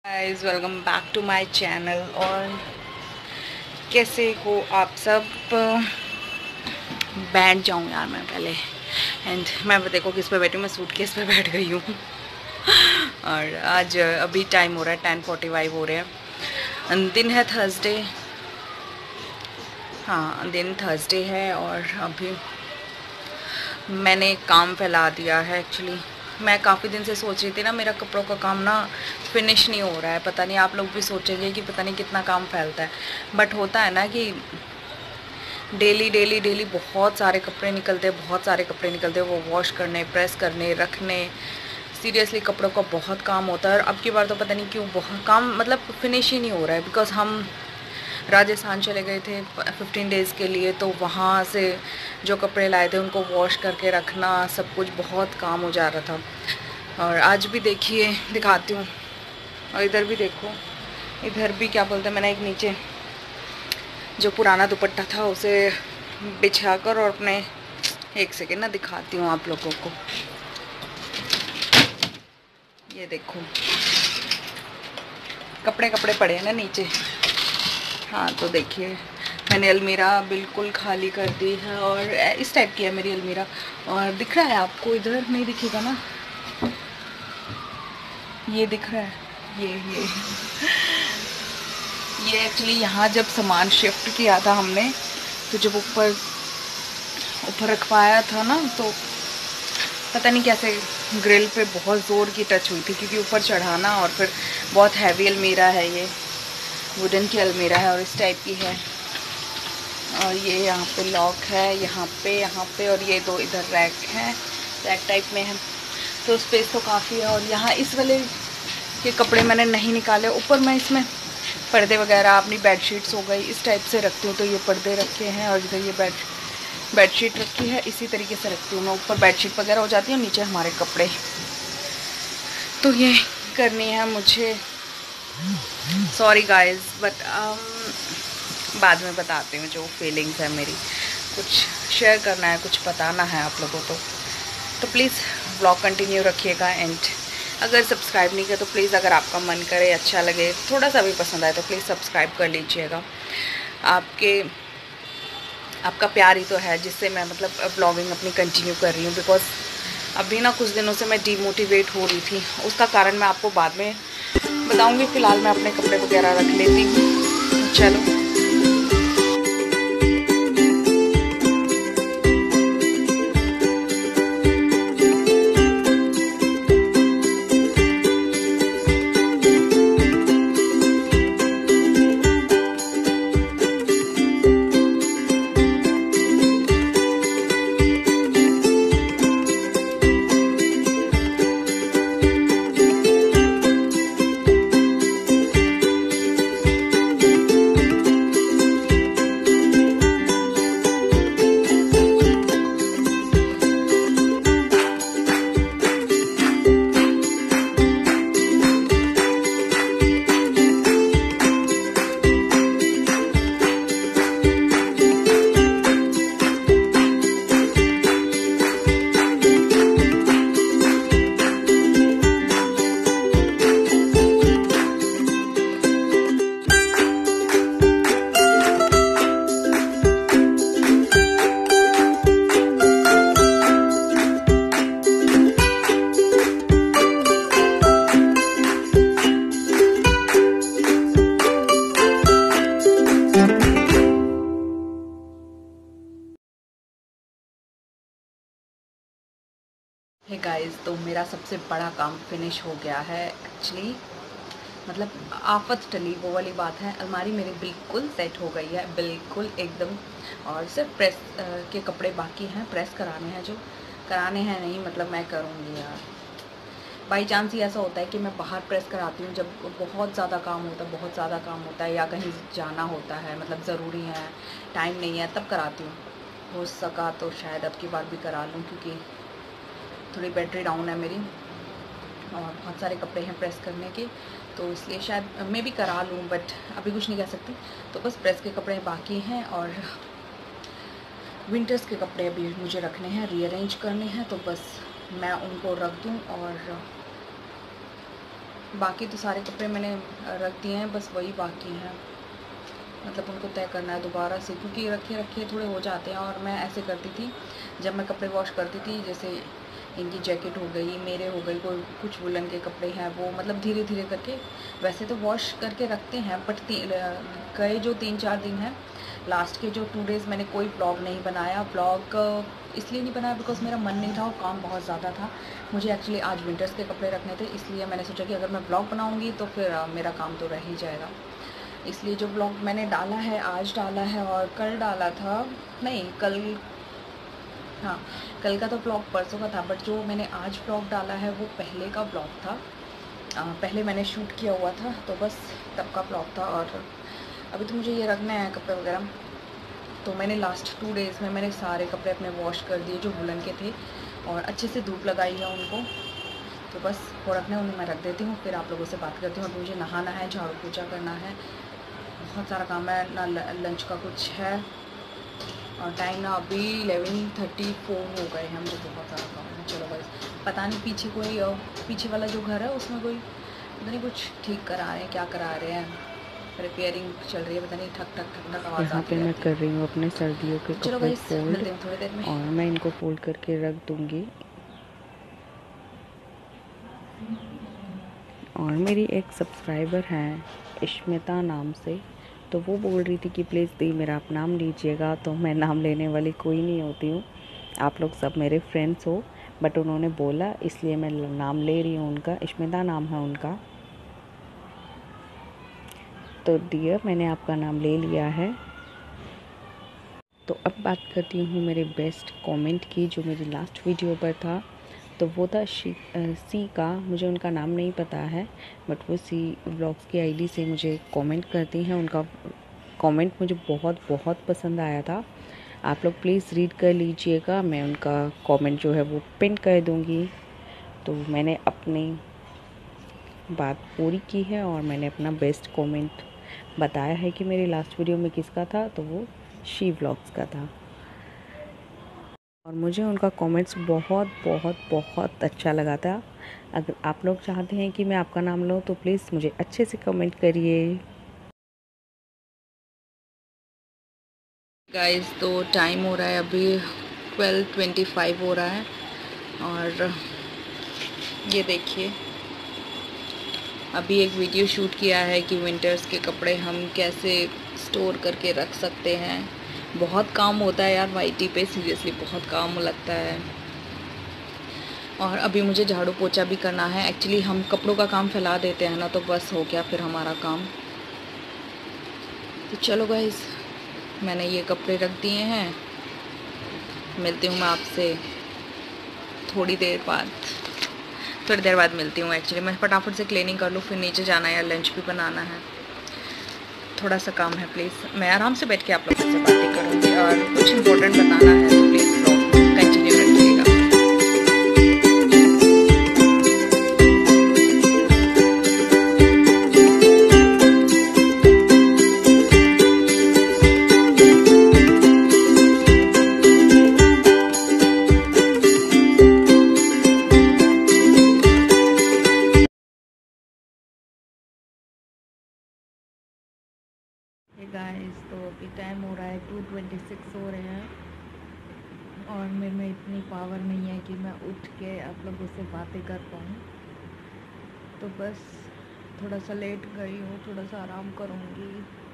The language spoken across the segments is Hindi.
Guys welcome back to my channel. और कैसे हो आप सब। बैठ जाऊँ यार मैं पहले। एंड मैं देखो किस पे बैठी हूँ, मैं सूटकेस पे बैठ गई हूँ। और आज अभी टाइम हो रहा है 10:45 हो रहे हैं। दिन है थर्सडे। हाँ दिन थर्सडे है और अभी मैंने काम फैला दिया है। एक्चुअली मैं काफ़ी दिन से सोच रही थी ना, मेरा कपड़ों का काम ना फिनिश नहीं हो रहा है। पता नहीं आप लोग भी सोचेंगे कि पता नहीं कितना काम फैलता है, बट होता है ना कि डेली डेली डेली बहुत सारे कपड़े निकलते हैं, बहुत सारे कपड़े निकलते हैं, वो वॉश करने, प्रेस करने, रखने। सीरियसली कपड़ों का बहुत काम होता है। और अब की बार तो पता नहीं क्यों बहुत काम मतलब फिनिश ही नहीं हो रहा है। बिकॉज़ हम राजस्थान चले गए थे 15 डेज़ के लिए, तो वहाँ से जो कपड़े लाए थे उनको वॉश करके रखना, सब कुछ बहुत काम हो जा रहा था। और आज भी देखिए, दिखाती हूँ। और इधर भी देखो, इधर भी क्या बोलते हैं, मैंने एक नीचे जो पुराना दुपट्टा था उसे बिछाकर और अपने एक सेकेंड ना दिखाती हूँ आप लोगों को। ये देखो कपड़े कपड़े पड़े हैं ना नीचे। हाँ तो देखिए मैंने अलमीरा बिल्कुल खाली कर दी है और इस टाइप की है मेरी अलमीरा। और दिख रहा है आपको, इधर नहीं दिखेगा ना, ये दिख रहा है, ये एक्चुअली यहाँ जब सामान शिफ्ट किया था हमने, तो जब ऊपर रखवाया था ना, तो पता नहीं कैसे ग्रिल पे बहुत ज़ोर की टच हुई थी, क्योंकि ऊपर चढ़ाना और फिर बहुत हैवी अलमीरा है, ये वुडन की अलमीरा है और इस टाइप की है। और ये यहाँ पे लॉक है, यहाँ पे और ये दो इधर रैक हैं, रैक टाइप में है, तो स्पेस तो काफ़ी है। और यहाँ इस वाले के कपड़े मैंने नहीं निकाले। ऊपर मैं इसमें पर्दे वगैरह, अपनी बेडशीट्स हो गई, इस टाइप से रखती हूँ। तो ये पर्दे रखे हैं और इधर ये बेडशीट रखी है, इसी तरीके से रखती हूँ मैं। ऊपर बेडशीट वगैरह हो जाती है, नीचे हमारे कपड़े। तो ये करनी है मुझे। सॉरी गाइस, बट बाद में बताती हूँ जो फीलिंग्स है मेरी। कुछ शेयर करना है, कुछ बताना है आप लोगों को, तो प्लीज़ ब्लॉग कंटिन्यू रखिएगा। एंड अगर सब्सक्राइब नहीं किया तो प्लीज़, अगर आपका मन करे, अच्छा लगे, थोड़ा सा भी पसंद आए तो प्लीज़ सब्सक्राइब कर लीजिएगा। आपका प्यार ही तो है जिससे मैं मतलब ब्लॉगिंग अपनी कंटिन्यू कर रही हूँ। बिकॉज़ अभी ना कुछ दिनों से मैं डीमोटिवेट हो रही थी, उसका कारण मैं आपको बाद में बताऊँगी। फ़िलहाल मैं अपने कपड़े वगैरह रख लेती हूँ। चलो हे गाइस, तो मेरा सबसे बड़ा काम फिनिश हो गया है एक्चुअली। मतलब आफत टली वो वाली बात है। अलमारी मेरी बिल्कुल सेट हो गई है, बिल्कुल एकदम। और सिर्फ प्रेस के कपड़े बाकी हैं, प्रेस कराने हैं, जो कराने हैं नहीं मतलब मैं करूँगी यार। बाई चांस ही ऐसा होता है कि मैं बाहर प्रेस कराती हूँ जब बहुत ज़्यादा काम होता है, बहुत ज़्यादा काम होता है, या कहीं जाना होता है, मतलब ज़रूरी है, टाइम नहीं है, तब कराती हूँ। हो सका तो शायद अब की बार भी करा लूँ, क्योंकि थोड़ी बैटरी डाउन है मेरी और बहुत सारे कपड़े हैं प्रेस करने के, तो इसलिए शायद मैं भी करा लूँ, बट अभी कुछ नहीं कह सकती। तो बस प्रेस के कपड़े बाकी हैं और विंटर्स के कपड़े अभी मुझे रखने हैं, रीअरेंज करने हैं, तो बस मैं उनको रख दूँ और बाकी तो सारे कपड़े मैंने रख दिए हैं, बस वही बाकी हैं, मतलब उनको तय करना है दोबारा से, क्योंकि रखे रखे थोड़े हो जाते हैं। और मैं ऐसे करती थी जब मैं कपड़े वॉश करती थी, जैसे इनकी जैकेट हो गई, मेरे हो गई, कोई कुछ वुलन के कपड़े हैं, वो मतलब धीरे धीरे करके वैसे तो वॉश करके रखते हैं, बट गए जो 3-4 दिन हैं, लास्ट के जो 2 डेज़ मैंने कोई ब्लॉग नहीं बनाया। ब्लॉग इसलिए नहीं बनाया बिकॉज मेरा मन नहीं था और काम बहुत ज़्यादा था। मुझे एक्चुअली आज विंटर्स के कपड़े रखने थे, इसलिए मैंने सोचा कि अगर मैं ब्लॉग बनाऊँगी तो फिर मेरा काम तो रह ही जाएगा। इसलिए जो ब्लॉग मैंने डाला है, आज डाला है और कल डाला था, नहीं कल, हाँ कल का तो ब्लॉग परसों का था, बट जो मैंने आज ब्लॉग डाला है वो पहले का ब्लॉग था। पहले मैंने शूट किया हुआ था, तो बस तब का ब्लॉग था। और अभी तो मुझे ये रखना है कपड़े वगैरह, तो मैंने लास्ट 2 डेज़ में मैंने सारे कपड़े अपने वॉश कर दिए जो वुलन के थे, और अच्छे से धूप लगाई है उनको। तो बस वो रखना है, उन्हें मैं रख देती हूँ, फिर आप लोगों से बात करती हूँ। अभी मुझे नहाना है, झाड़ू पोछा करना है, बहुत सारा काम है ना, लंच का कुछ है, और टाइम ना अभी 11:34 हो गए हैं, मुझे बहुत सारा काम है। चलो बस, पता नहीं पीछे वाला जो घर है उसमें कोई पता नहीं कुछ ठीक करा रहे हैं, क्या करा रहे हैं, रिपेयरिंग चल रही है, पता नहीं ठक ठक ठक ठक आवाज़ यहाँ पे मैं कर रही हूँ अपने सर्दियों के चलो कपड़े गाइस, फोल्ड, मिलते हैं थोड़ी देर में। और मैं इनको फोल्ड करके रख दूँगी। और मेरी एक सब्सक्राइबर हैं इश्मिता नाम से, तो वो बोल रही थी कि प्लीज़ दी मेरा आप नाम लीजिएगा, तो मैं नाम लेने वाली कोई नहीं होती हूँ, आप लोग सब मेरे फ्रेंड्स हो, बट उन्होंने बोला इसलिए मैं नाम ले रही हूँ उनका, इश्मिता नाम है उनका। तो डियर, मैंने आपका नाम ले लिया है। तो अब बात करती हूँ मेरे बेस्ट कमेंट की, जो मेरी लास्ट वीडियो पर था। तो वो था सी का, मुझे उनका नाम नहीं पता है, बट वो सी व्लॉग्स की आईडी से मुझे कमेंट करती हैं। उनका कमेंट मुझे बहुत बहुत पसंद आया था, आप लोग प्लीज़ रीड कर लीजिएगा, मैं उनका कमेंट जो है वो पिन कर दूँगी। तो मैंने अपनी बात पूरी की है और मैंने अपना बेस्ट कमेंट बताया है कि मेरी लास्ट वीडियो में किसका था, तो वो शी व्लॉग्स का था। और मुझे उनका कमेंट्स बहुत बहुत बहुत अच्छा लगा था। अगर आप लोग चाहते हैं कि मैं आपका नाम लूँ तो प्लीज़ मुझे अच्छे से कमेंट करिए। गाइस, तो टाइम हो रहा है अभी 12:25 हो रहा है, और ये देखिए अभी एक वीडियो शूट किया है कि विंटर्स के कपड़े हम कैसे स्टोर करके रख सकते हैं। बहुत काम होता है यार वाईटी पे, सीरियसली बहुत काम लगता है। और अभी मुझे झाड़ू पोछा भी करना है। एक्चुअली हम कपड़ों का काम फैला देते हैं ना, तो बस हो गया फिर हमारा काम। तो चलो गाइस, मैंने ये कपड़े रख दिए हैं, मिलती हूँ मैं आपसे थोड़ी देर बाद मिलती हूँ। एक्चुअली मैं फटाफट से क्लीनिंग कर लूँ, फिर नीचे जाना है, लंच भी बनाना है, थोड़ा सा काम है। प्लीज़ मैं आराम से बैठ के आप लोगों से बातें करूँगी, और कुछ इम्पोर्टेंट बताना है तो प्लीज़ ब्लॉग कंटिन्यू रखिएगा। गाइस, तो अभी टाइम हो रहा है 2:26 हो रहे हैं, और मेरे में इतनी पावर नहीं है कि मैं उठ के आप लोगों से बातें कर पाऊँ। तो बस थोड़ा सा लेट गई हूँ, थोड़ा सा आराम करूँगी।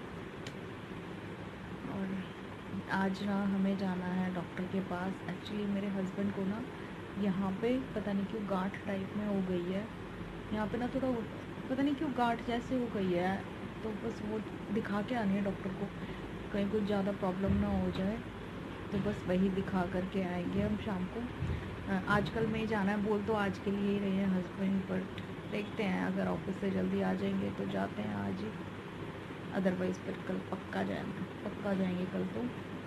और आज ना हमें जाना है डॉक्टर के पास। एक्चुअली मेरे हस्बैंड को ना यहाँ पे पता नहीं क्यों गांठ टाइप में हो गई है, यहाँ पे ना थोड़ा पता नहीं क्यों गांठ जैसे हो गई है, तो बस वो दिखा के आनी है डॉक्टर को, कहीं कुछ ज़्यादा प्रॉब्लम ना हो जाए। तो बस वही दिखा करके आएंगे हम शाम को। आजकल में ही जाना है, बोल तो आज के लिए ही रहे हैं हस्बैंड, बट देखते हैं अगर ऑफिस से जल्दी आ जाएंगे तो जाते हैं आज ही, अदरवाइज़ फिर कल पक्का जाएंगे कल। तो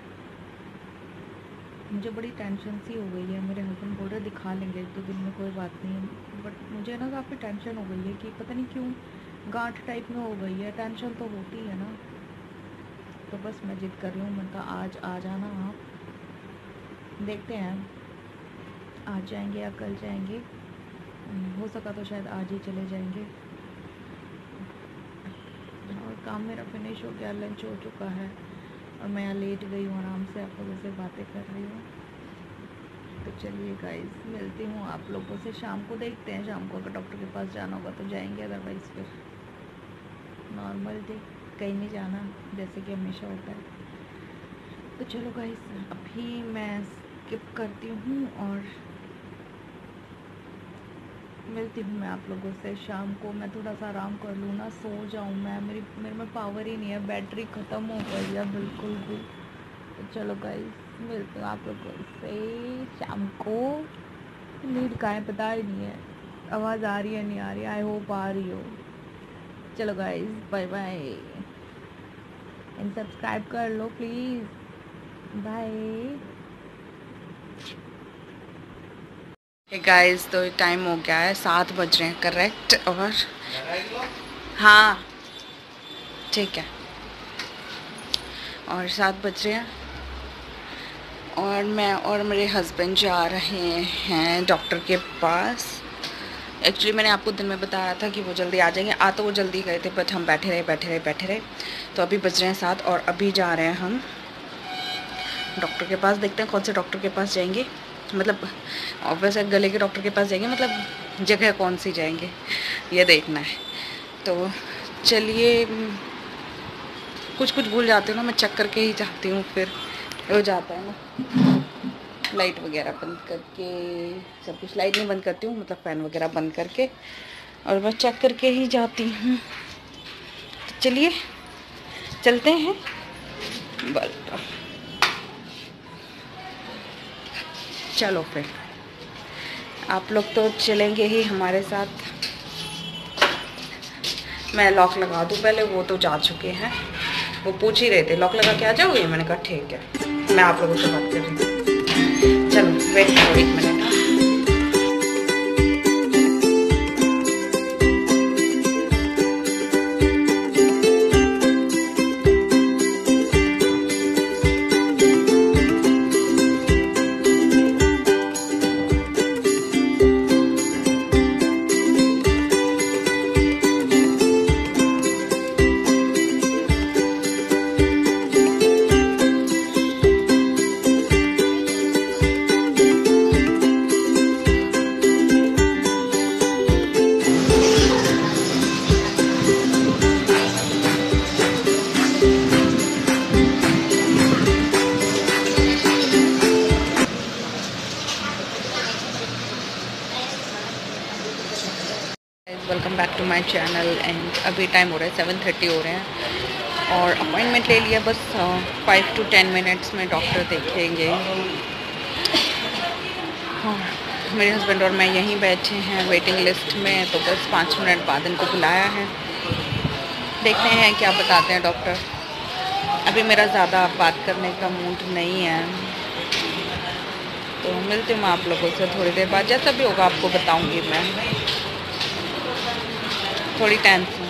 मुझे बड़ी टेंशन सी हो गई है, मेरे हस्बैंड बोल रहे दिखा लेंगे 1-2 दिन में, कोई बात नहीं, बट मुझे ना काफ़ी टेंशन हो गई है कि पता नहीं क्यों गांठ टाइप में हो गई है। टेंशन तो होती है ना, तो बस मैं जिद कर रही हूँ, मैं कहा आज आ जाना आप, देखते हैं आज जाएंगे या कल जाएंगे। हो सका तो शायद आज ही चले जाएंगे। काम मेरा फिनिश हो गया, लंच हो चुका है और मैं यहाँ लेट गई हूँ आराम से, आप लोगों से बातें कर रही हूँ। तो चलिए गाइस, मिलती हूँ आप लोगों से शाम को, देखते हैं शाम को अगर डॉक्टर के पास जाना होगा तो जाएंगे, अदरवाइज़ फिर नॉर्मल डे, कहीं नहीं जाना जैसे कि हमेशा होता है। तो चलो गाइस, अभी मैं स्किप करती हूँ और मिलती हूँ मैं आप लोगों से शाम को। मैं थोड़ा सा आराम कर लूँ ना, सो जाऊँ मैं, मेरे में पावर ही नहीं है, बैटरी ख़त्म हो गई है बिल्कुल भी। तो चलो गाइस, मिलते हैं आप लोगों से शाम को। नींद कहाँ है पता ही नहीं है, आवाज़ आ रही है नहीं आ रही, आई होप आ रही हो। चलो guys, bye bye and subscribe कर लो प्लीज़, बाय। गाइस, तो टाइम हो गया है, 7 बज रहे हैं करेक्ट, और हाँ ठीक है, और 7 बज रहे हैं और मैं और मेरे हस्बैंड जा रहे हैं डॉक्टर के पास। एक्चुअली मैंने आपको दिन में बताया था कि वो जल्दी आ जाएंगे, आ तो वो जल्दी गए थे, बट हम बैठे रहे। तो अभी बज रहे हैं 7 और अभी जा रहे हैं हम डॉक्टर के पास। देखते हैं कौन से डॉक्टर के पास जाएंगे, मतलब वैसे गले के डॉक्टर के पास जाएंगे, मतलब जगह कौन सी जाएंगे ये देखना है। तो चलिए, कुछ भूल जाती हूँ ना मैं, चेक करके ही जाती हूँ, फिर हो जाता है ना। लाइट वगैरह बंद करके, सब कुछ, लाइट नहीं बंद करती हूँ, मतलब फ़ैन वगैरह बंद करके, और मैं चेक करके ही जाती हूँ। तो चलिए चलते हैं, बल्ब चलो फिर, आप लोग तो चलेंगे ही हमारे साथ। मैं लॉक लगा दूँ पहले, वो तो जा चुके हैं, वो पूछ ही रहे थे लॉक लगा के आ जाओगे, मैंने कहा ठीक है, मैं आप लोगों से बात कर रही हूँ। चलो वेट करो 1 मिनट। Welcome back to my channel. And अभी टाइम हो रहा है 7:30 हो रहे हैं और अपॉइंटमेंट ले लिया, बस 5 to 10 मिनट्स में डॉक्टर देखेंगे। हाँ, मेरे हस्बैंड और मैं यहीं बैठे हैं वेटिंग लिस्ट में, तो बस 5 मिनट बाद इनको बुलाया है, देखते हैं क्या बताते हैं डॉक्टर। अभी मेरा ज़्यादा बात करने का मूड नहीं है, तो मिलती हूँ मैं आप लोगों से थोड़ी देर बाद, जैसा भी होगा आपको बताऊँगी मैं। थोड़ी टेंशन,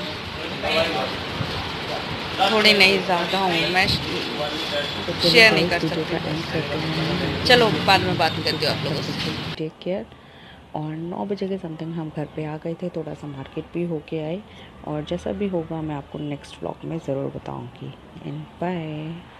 थोड़ी नहीं ज़्यादा हूँ मैं, शेयर नहीं कर सकती। चलो बाद में बात करती हूँ आप लोगों से। Take care. और 9 बजे के समथिंग हम घर पे आ गए थे, थोड़ा सा मार्केट भी होके आए, और जैसा भी होगा मैं आपको नेक्स्ट व्लॉग में ज़रूर बताऊँगी। And bye.